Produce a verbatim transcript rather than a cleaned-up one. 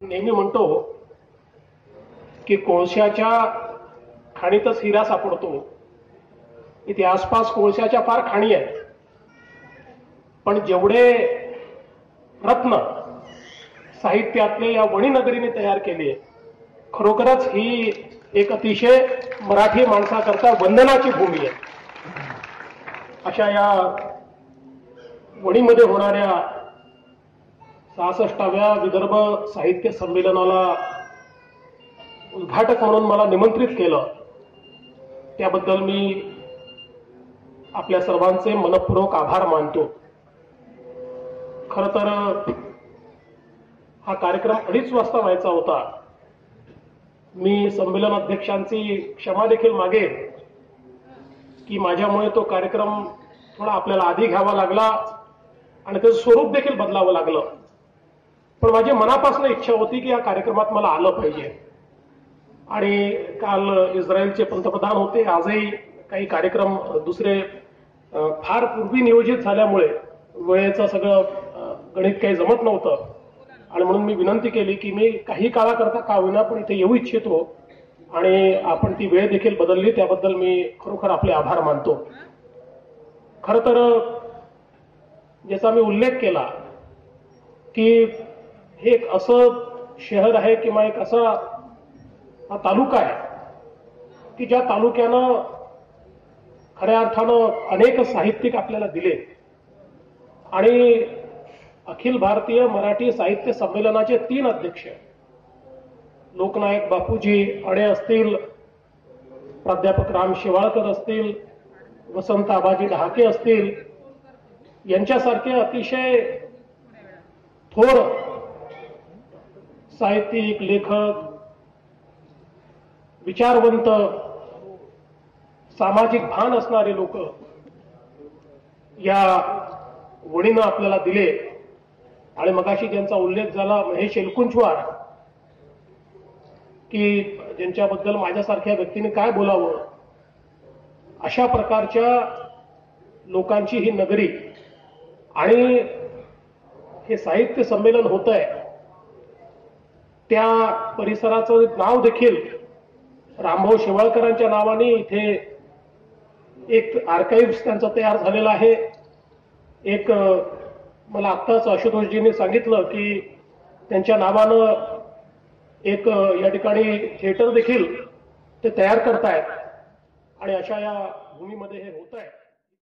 नेहमी म्हणतो की कोळशाच्या खाणीतच हिरा सापडतो. इथे आसपास कोळशाच्या फार खाणी आहेत, पण जेवढे रत्न साहित्यातले या वणीनगरीने तयार केले, खरोखरच ही एक अतिशय मराठी माणसाकरता वंदनाची भूमी आहे. अशा या वणीमध्ये होणाऱ्या सहासष्टाव्या विदर्भ साहित्य संमेलनाला उद्घाटक म्हणून मला निमंत्रित केलं, त्याबद्दल मी आपल्या सर्वांचे मनपूर्वक आभार मानतो. खरं तर हा कार्यक्रम अडीच वाजता व्हायचा होता. मी संमेलन अध्यक्षांची क्षमा देखील मागेन की माझ्यामुळे तो कार्यक्रम थोडा आपल्याला आधी घ्यावा लागला आणि त्याचं स्वरूप देखील बदलावं लागलं. पण माझी मनापासून इच्छा होती की या कार्यक्रमात मला आलं पाहिजे. आणि काल इस्रायलचे पंतप्रधान होते, आजही काही कार्यक्रम दुसरे फार पूर्वी नियोजित झाल्यामुळे वेळेचं सगळं गणित काही जमत नव्हतं, आणि म्हणून मी विनंती केली की मी काही काळाकरता का होईना पण इथे येऊ इच्छितो, आणि आपण ती वेळ देखील बदलली, त्याबद्दल मी खरोखर आपले आभार मानतो. खरं तर ज्याचा मी उल्लेख केला की हे एक असं शहर आहे किंवा एक असा हा तालुका आहे की ज्या तालुक्यानं खऱ्या अर्थानं अनेक साहित्यिक आपल्याला दिले, आणि अखिल भारतीय मराठी साहित्य संमेलनाचे तीन अध्यक्ष लोकनायक बापूजी अडे असतील, प्राध्यापक राम शेवाळकर असतील, वसंत आबाजी ढहाके असतील, यांच्यासारखे अतिशय थोर साहित्यिक, लेखक, विचारवंत, सामाजिक भान असणारे लोक या वणीनं आपल्याला दिले. आणि मगाशी ज्यांचा उल्लेख झाला महेश एलकुंचवार, की ज्यांच्याबद्दल माझ्यासारख्या व्यक्तीने काय बोलावं, अशा प्रकारच्या लोकांची ही नगरी आणि हे साहित्य संमेलन होत आहे, त्या परिसराचं नाव देखील रामभाऊ शेवाळकरांच्या नावाने इथे एक आर्काइव्ह त्यांचा तयार झालेला आहे. एक मला आत्ताच आशुतोषजींनी सांगितलं की त्यांच्या नावानं एक या ठिकाणी थिएटर देखील ते तयार करतायत, आणि अशा या भूमीमध्ये हे होत आहे.